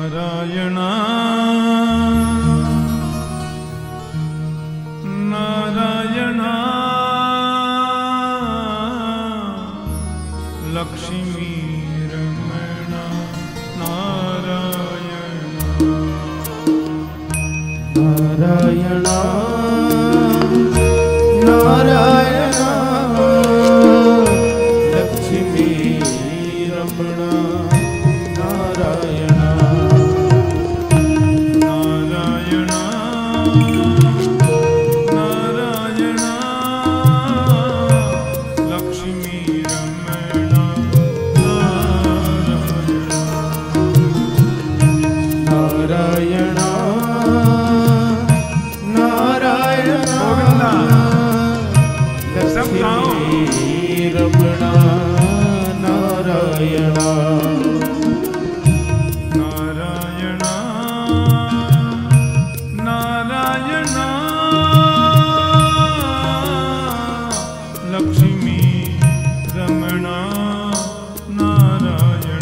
नारायण नारायण लक्ष्मी रमण नारायण नारायण नारायण लक्ष्मी रमण नारायण नारायण नारायण लक्ष्मी रमण नारायण नारायण सब गाओ। लक्ष्मी रमण नारायण नारायण नारायण लक्ष्मी रमण नारायण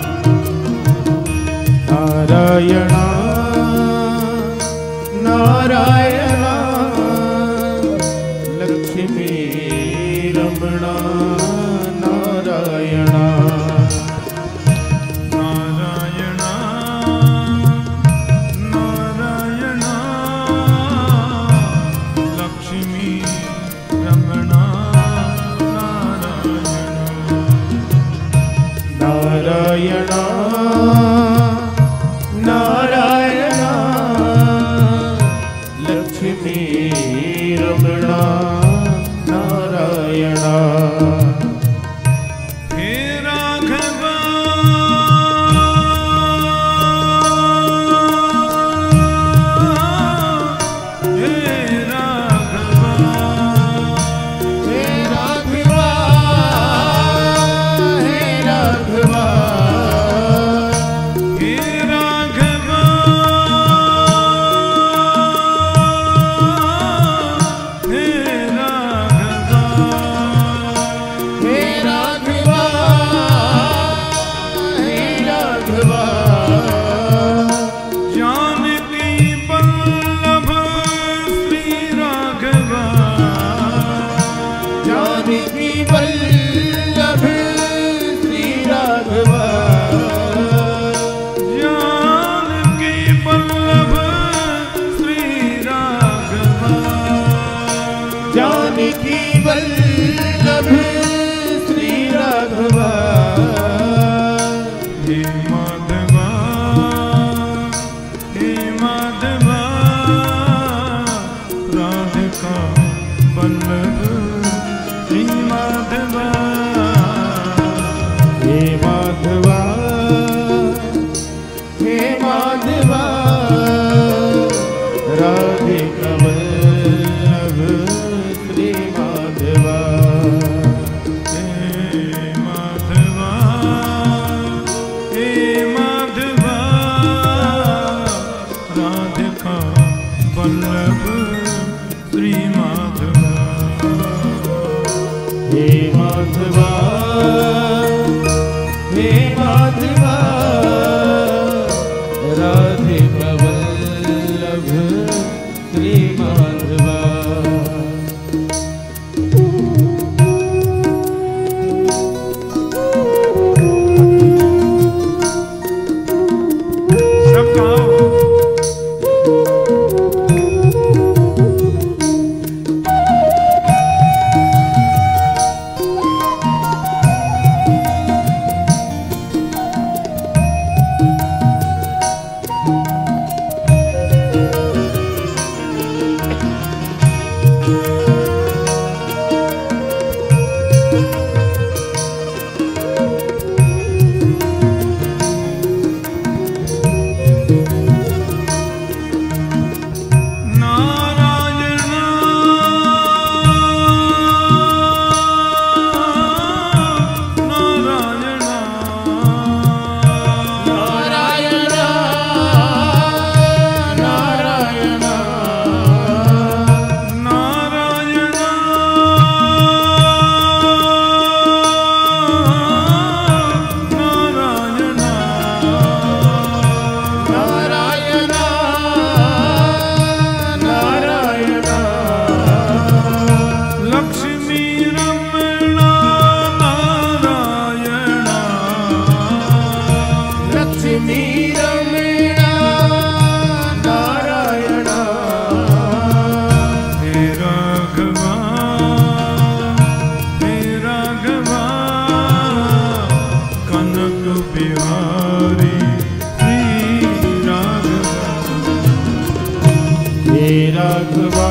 नारायण नारायण लक्ष्मी रमण नारायण नारायण नारायण लक्ष्मी रमण नारायण नारायण लक्ष्मी रमण नारायण हे राघव हे राघव हे राघवा हे राघवा हे राघव हे राघव हे राघवा हे राघवा जानकी वल्लभ श्री राघव जानकी वल्लभ श्री राघवा जानकी वल्लभ श्री राघव जानकी वल्लभ श्री राघवा हे माधव हे माधव राधिका वल्लभ श्री माधव हे माधवा हे माधवा राधिका वल्लभ श्री माधवा हे माधव हे माधव राधिका वल्लभ श्री माधव हे माधवा हे माधवा राधिका वल्लभ श्री माधवा सब गाओ। राघवा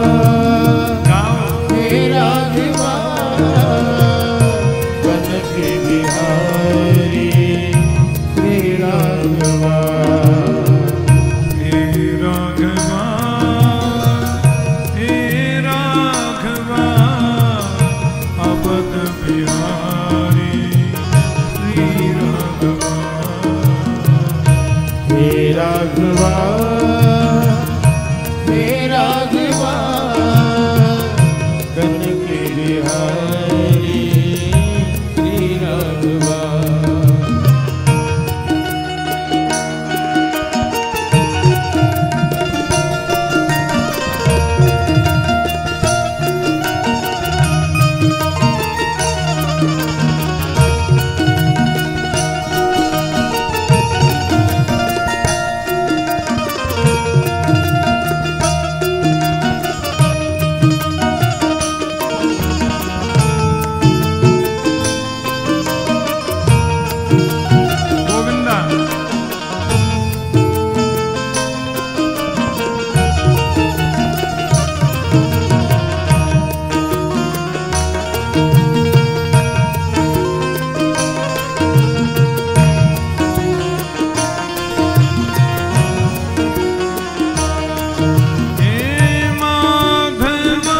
गाओ हे राघवा कनक बिहारी श्री राघवा हे राघवा अवध बिहारी श्री राघवा हे राघवा हे राघवा कनक बिहारी श्री राघवा गोविंदा हे माधवा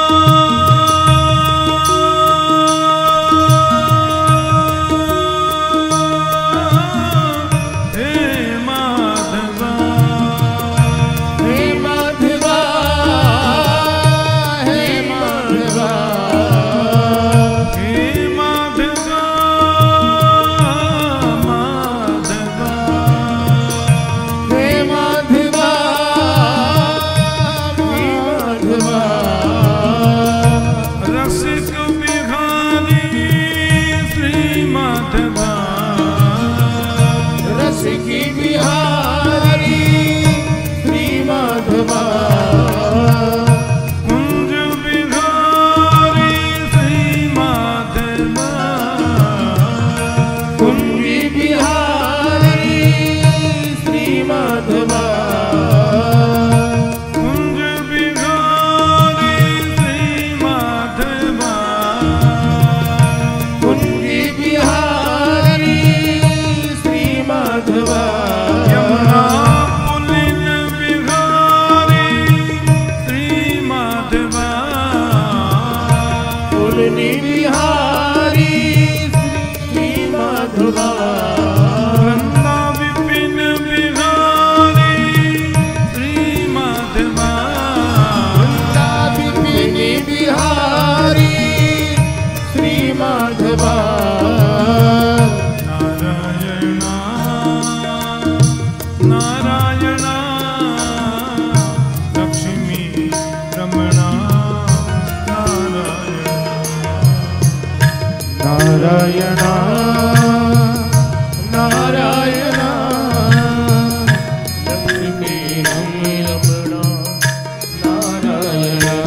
हे माधवा हे माधवा हे माधवा हे माधवा माधवा हे माधवा माधवा रसिक बिहारी श्री माधवा रसिकी बिहारी श्री माधवा कुंज बिहारी श्री माधवा कुंजी बिहारी श्री माधवा कुंज बिहारी श्री माधवा कुंजी बिहारी श्री माधवा यमुना पुलिन बिहारी श्री माधवा पुलनी बिहारी श्री माधवा वृंदा विपिन बिहारी श्री माधवा विपिनी बिहारी श्री माधवा नारायणा नारायणा लक्ष्मी रमणा नारायणा नारायणा नारायणा लक्ष्मी रमणा नारायणा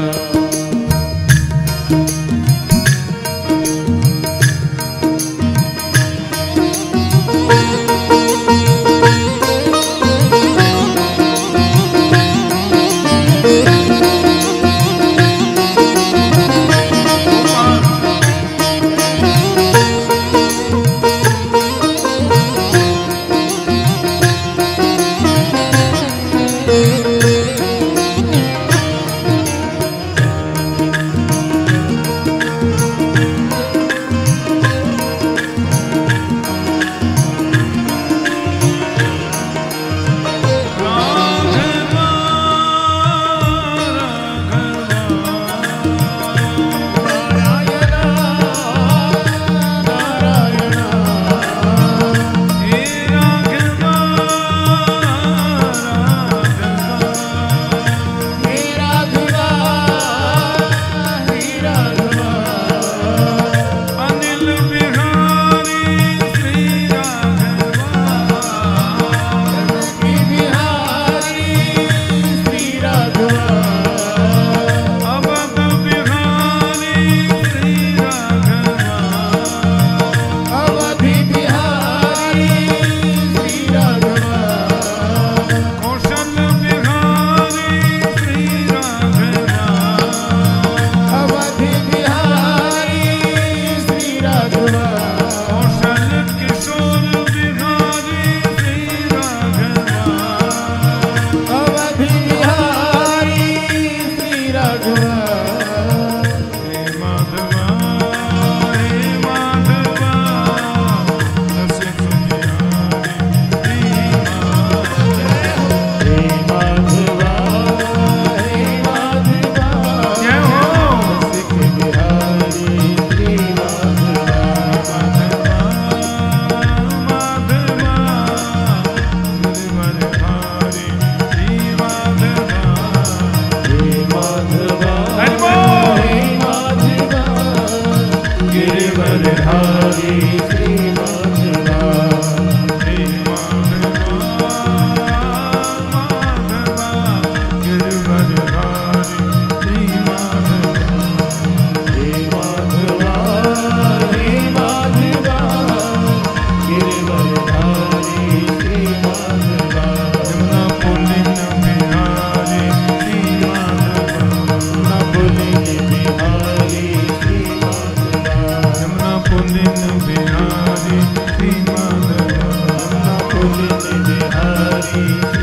श्री